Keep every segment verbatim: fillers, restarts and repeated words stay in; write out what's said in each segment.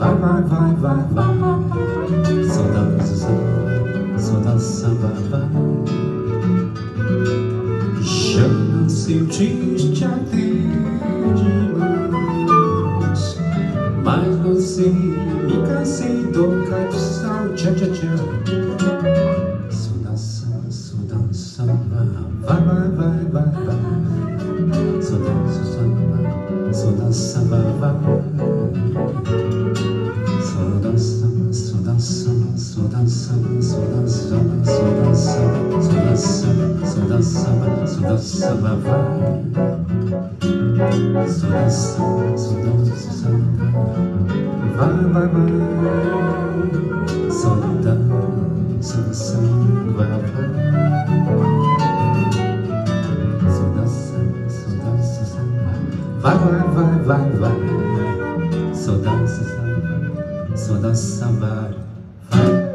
vai, vai, vai, vai, vai. Saudade, saudade, samba, vai. Já não sentiste até demais, mas não sei, me cansei do caixão, tchá, tchá, tchá. Saudade, saudade, samba, vai, vai, vai, vai, vai. Saudade, samba, saudade, samba, vai. Saudade, samba, saudade, samba, saudade, samba, saudade, samba, saudade, samba, saudade, samba, saudade, samba, saudade, samba, vai. Saudade, samba, saudade, samba, vai, vai, vai. Saudade, samba, samba, vai. Saudade, samba, saudade, samba, vai, vai, vai, vai, vai. Saudade, samba, saudade, samba, vai.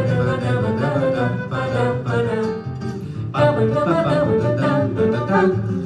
Ba